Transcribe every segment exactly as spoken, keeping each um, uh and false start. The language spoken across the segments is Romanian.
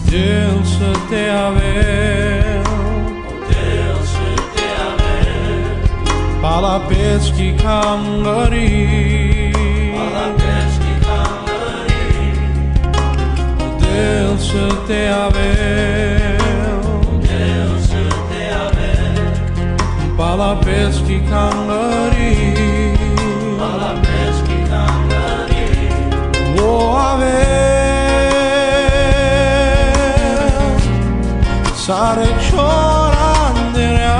Deus să te avem, Deus să te avem, Palapetski Kangari, Palapetski Kangari, Deus să te avem, Deus să te avem, Palapetski Kangari, Palapetski Kangari, o avem, sare cioranderea.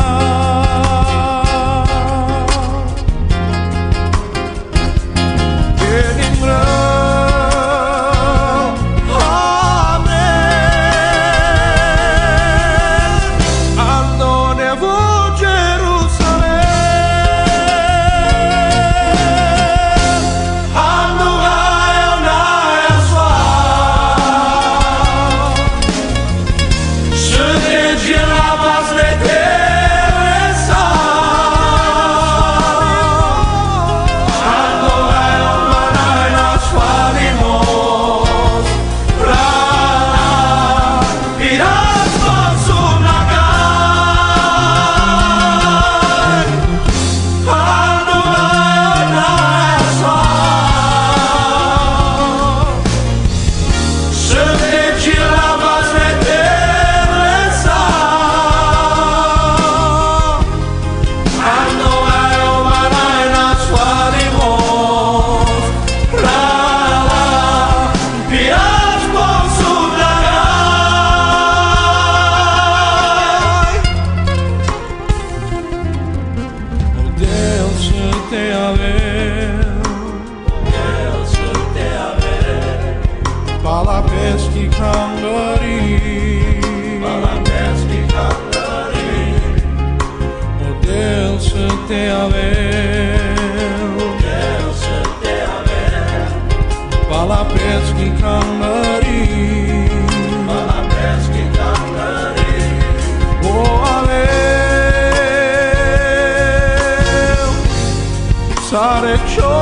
Palapetski Kangari, Palapetski Kangari, o Deus să te avem, Deus să te avem, Palapetski Kangari, Palapetski Kangari, o avem, sare